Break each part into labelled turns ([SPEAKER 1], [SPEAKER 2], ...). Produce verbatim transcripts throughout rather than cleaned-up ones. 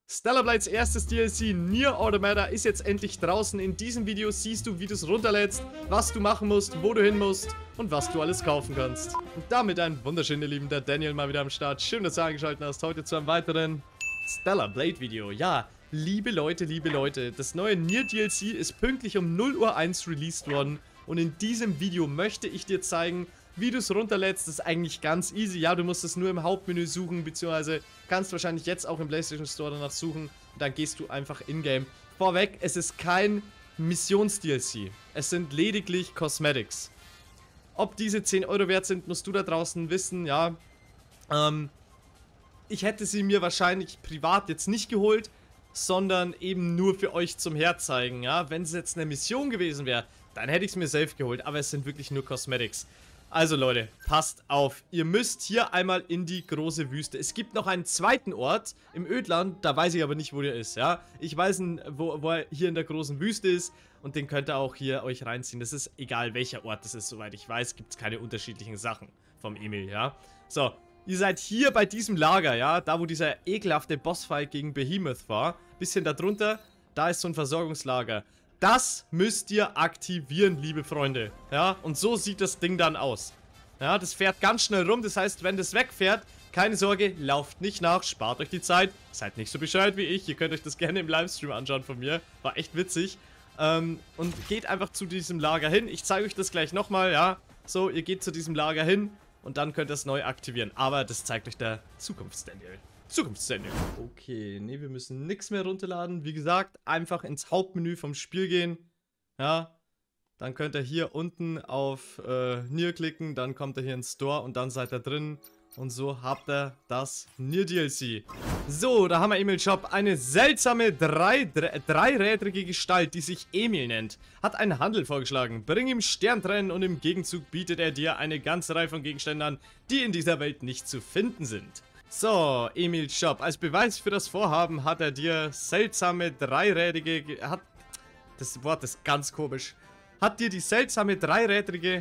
[SPEAKER 1] Stellar Blades erstes D L C, Nier Automata, ist jetzt endlich draußen. In diesem Video siehst du, wie du es runterlädst, was du machen musst, wo du hin musst und was du alles kaufen kannst. Und damit ein wunderschöner, ihr Lieben, der Daniel mal wieder am Start. Schön, dass du eingeschaltet hast, heute zu einem weiteren Stellar Blade Video. Ja, liebe Leute, liebe Leute, das neue Nier D L C ist pünktlich um null Uhr eins released worden. Und in diesem Video möchte ich dir zeigen, wie du es runterlädst. Das ist eigentlich ganz easy. Ja, du musst es nur im Hauptmenü suchen, beziehungsweise kannst wahrscheinlich jetzt auch im PlayStation Store danach suchen. Und dann gehst du einfach in-game. Vorweg, es ist kein Missions-D L C. Es sind lediglich Cosmetics. Ob diese zehn Euro wert sind, musst du da draußen wissen, ja. Ähm, ich hätte sie mir wahrscheinlich privat jetzt nicht geholt, sondern eben nur für euch zum Herzeigen, ja. Wenn es jetzt eine Mission gewesen wäre, dann hätte ich es mir selbst geholt, aber es sind wirklich nur Cosmetics. Also Leute, passt auf, ihr müsst hier einmal in die große Wüste. Es gibt noch einen zweiten Ort im Ödland, da weiß ich aber nicht, wo der ist, ja. Ich weiß, wo, wo er hier in der großen Wüste ist und den könnt ihr auch hier euch reinziehen. Das ist egal, welcher Ort das ist, soweit ich weiß, gibt es keine unterschiedlichen Sachen vom Emil, ja. So, ihr seid hier bei diesem Lager, ja, da wo dieser ekelhafte Bossfight gegen Behemoth war. Bisschen darunter, da ist so ein Versorgungslager. Das müsst ihr aktivieren, liebe Freunde. Ja, und so sieht das Ding dann aus. Ja, das fährt ganz schnell rum. Das heißt, wenn das wegfährt, keine Sorge, lauft nicht nach, spart euch die Zeit. Seid nicht so bescheuert wie ich. Ihr könnt euch das gerne im Livestream anschauen von mir. War echt witzig. Ähm, und geht einfach zu diesem Lager hin. Ich zeige euch das gleich nochmal, ja. So, ihr geht zu diesem Lager hin und dann könnt ihr es neu aktivieren. Aber das zeigt euch der Zukunfts-Daniel. Zukunfts-Daniel. Okay, nee, wir müssen nichts mehr runterladen. Wie gesagt, einfach ins Hauptmenü vom Spiel gehen. Ja, dann könnt ihr hier unten auf äh, Nier klicken, dann kommt ihr hier ins Store und dann seid ihr drin. Und so habt ihr das Nier D L C. So, da haben wir Emil Shop. Eine seltsame drei, drei, dreirädrige Gestalt, die sich Emil nennt, hat einen Handel vorgeschlagen. Bring ihm Sterntrennen und im Gegenzug bietet er dir eine ganze Reihe von Gegenständen an, die in dieser Welt nicht zu finden sind. So, Emil Shop. Als Beweis für das Vorhaben hat er dir seltsame dreirädige... Hat, das Wort ist ganz komisch. Hat dir die seltsame dreirädrige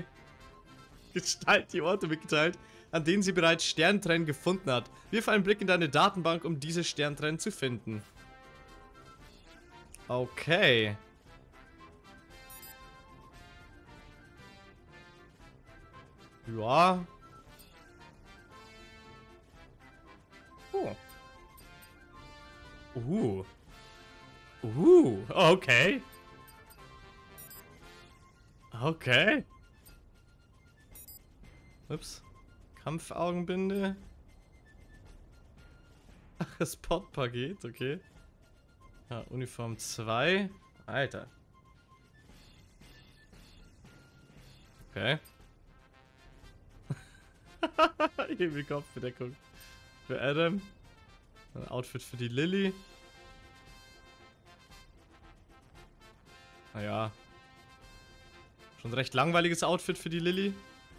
[SPEAKER 1] Gestalt die Orte mitgeteilt, an denen sie bereits Sterntrennen gefunden hat. Wirf einen Blick in deine Datenbank, um diese Sterntrennen zu finden. Okay. Ja. Oh. Uh. Uh, okay. Okay. Ups. Kampfaugenbinde. Ach, das Spot-Paket, okay. Ja, Uniform zwei. Alter. Okay. Irgendwie Kopfbedeckung. Für Adam. Ein Outfit für die Lilly. Naja. Schon ein recht langweiliges Outfit für die Lilly.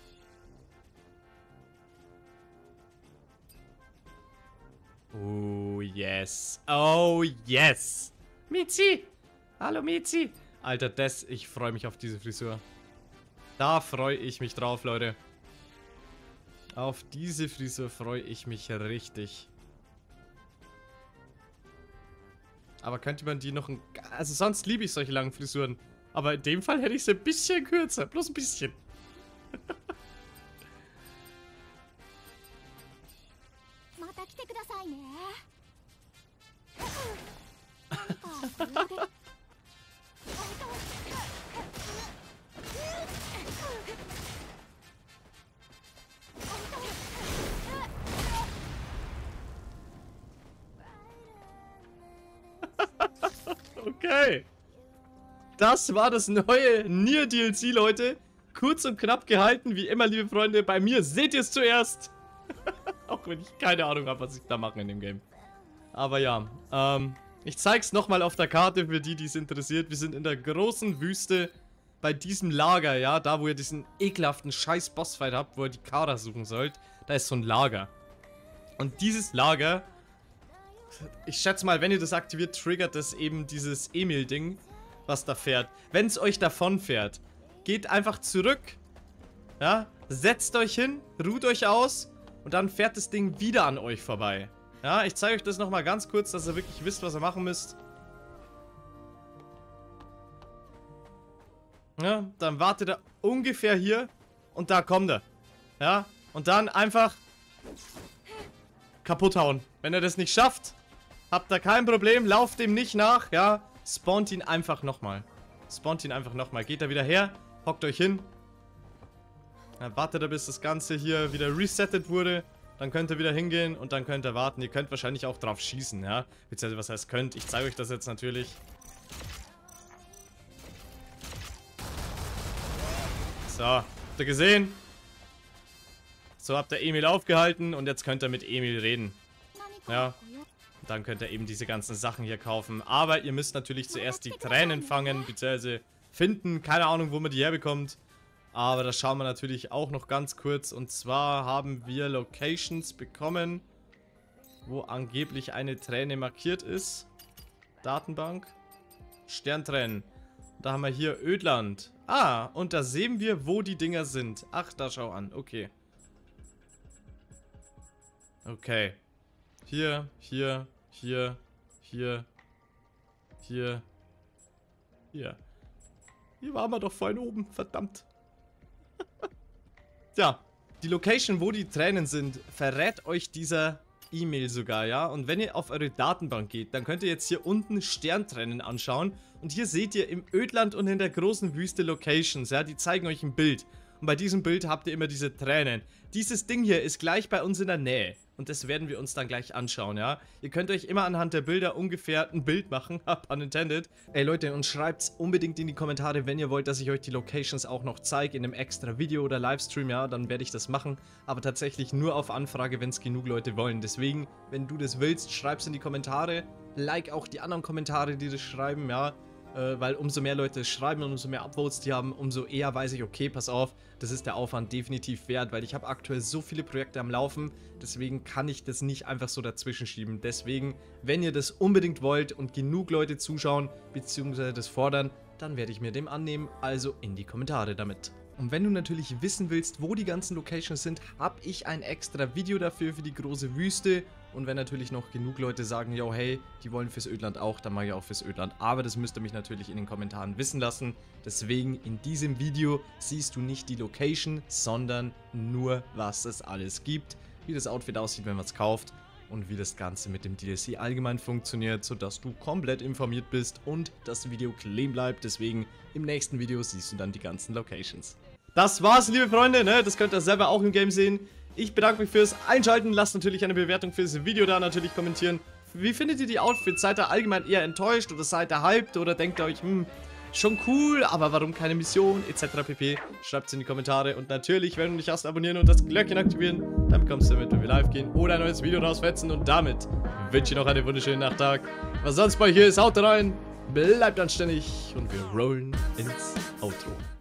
[SPEAKER 1] Oh, yes. Oh, yes. Mizi. Hallo, Mizi. Alter, das, ich freue mich auf diese Frisur. Da freue ich mich drauf, Leute. Auf diese Frisur freue ich mich richtig. Aber könnte man die noch ein... Also sonst liebe ich solche langen Frisuren. Aber in dem Fall hätte ich sie ein bisschen kürzer. Bloß ein bisschen. Okay. Das war das neue Nier D L C, Leute. Kurz und knapp gehalten, wie immer, liebe Freunde. Bei mir seht ihr es zuerst. Auch wenn ich keine Ahnung habe, was ich da mache in dem Game. Aber ja, ähm, ich zeig's nochmal auf der Karte für die, die es interessiert. Wir sind in der großen Wüste bei diesem Lager, ja. Da, wo ihr diesen ekelhaften scheiß Bossfight habt, wo ihr die Kara suchen sollt. Da ist so ein Lager. Und dieses Lager... Ich schätze mal, wenn ihr das aktiviert, triggert das eben dieses Emil-Ding, was da fährt. Wenn es euch davon fährt, geht einfach zurück, ja, setzt euch hin, ruht euch aus und dann fährt das Ding wieder an euch vorbei. Ja, ich zeige euch das nochmal ganz kurz, dass ihr wirklich wisst, was ihr machen müsst. Ja, dann wartet er ungefähr hier und da kommt er. Ja, und dann einfach kaputt hauen. Wenn er das nicht schafft, habt ihr kein Problem, lauft dem nicht nach, ja. Spawnt ihn einfach nochmal. Spawnt ihn einfach nochmal. Geht da wieder her, hockt euch hin. Dann wartet er, bis das Ganze hier wieder resettet wurde. Dann könnt ihr wieder hingehen und dann könnt ihr warten. Ihr könnt wahrscheinlich auch drauf schießen, ja. Beziehungsweise, was heißt könnt? Ich zeige euch das jetzt natürlich. So, habt ihr gesehen? So habt ihr Emil aufgehalten und jetzt könnt ihr mit Emil reden. Ja, dann könnt ihr eben diese ganzen Sachen hier kaufen. Aber ihr müsst natürlich zuerst die Tränen fangen, beziehungsweise finden. Keine Ahnung, wo man die herbekommt. Aber das schauen wir natürlich auch noch ganz kurz. Und zwar haben wir Locations bekommen, wo angeblich eine Träne markiert ist. Datenbank. Sterntränen. Da haben wir hier Ödland. Ah, und da sehen wir, wo die Dinger sind. Ach, da schau an. Okay. Okay. Hier, hier, hier, hier, hier, hier. Hier waren wir doch vorhin oben. Verdammt. Tja, die Location, wo die Tränen sind, verrät euch dieser E-Mail sogar, ja. Und wenn ihr auf eure Datenbank geht, dann könnt ihr jetzt hier unten Sterntränen anschauen. Und hier seht ihr im Ödland und in der großen Wüste Locations, ja. Die zeigen euch ein Bild. Und bei diesem Bild habt ihr immer diese Tränen. Dieses Ding hier ist gleich bei uns in der Nähe. Und das werden wir uns dann gleich anschauen, ja. Ihr könnt euch immer anhand der Bilder ungefähr ein Bild machen, pun intended. Ey Leute, und schreibt's unbedingt in die Kommentare, wenn ihr wollt, dass ich euch die Locations auch noch zeige in einem extra Video oder Livestream, ja, dann werde ich das machen. Aber tatsächlich nur auf Anfrage, wenn es genug Leute wollen. Deswegen, wenn du das willst, schreib's in die Kommentare. Like auch die anderen Kommentare, die das schreiben, ja. Äh, weil umso mehr Leute schreiben und umso mehr Upvotes die haben, umso eher weiß ich, okay, pass auf, das ist der Aufwand definitiv wert, weil ich habe aktuell so viele Projekte am Laufen, deswegen kann ich das nicht einfach so dazwischen schieben. Deswegen, wenn ihr das unbedingt wollt und genug Leute zuschauen, beziehungsweise das fordern, dann werde ich mir dem annehmen, also in die Kommentare damit. Und wenn du natürlich wissen willst, wo die ganzen Locations sind, habe ich ein extra Video dafür für die große Wüste. Und wenn natürlich noch genug Leute sagen, yo, hey, die wollen fürs Ödland auch, dann mache ich auch fürs Ödland. Aber das müsst ihr mich natürlich in den Kommentaren wissen lassen. Deswegen in diesem Video siehst du nicht die Location, sondern nur, was es alles gibt. Wie das Outfit aussieht, wenn man es kauft. Und wie das Ganze mit dem D L C allgemein funktioniert, sodass du komplett informiert bist und das Video clean bleibt. Deswegen im nächsten Video siehst du dann die ganzen Locations. Das war's, liebe Freunde, ne? Das könnt ihr selber auch im Game sehen. Ich bedanke mich fürs Einschalten. Lasst natürlich eine Bewertung für das Video da, natürlich kommentieren. Wie findet ihr die Outfits? Seid ihr allgemein eher enttäuscht oder seid ihr hyped oder denkt ihr euch, hm, schon cool, aber warum keine Mission, et cetera pp. Schreibt es in die Kommentare und natürlich, wenn du nicht hast, abonnieren und das Glöckchen aktivieren. Dann bekommst du mit, wenn wir live gehen oder ein neues Video rausfetzen. Und damit wünsche ich noch einen wunderschönen Nachttag. Was sonst bei hier ist, haut rein, bleibt anständig und wir rollen ins Outro.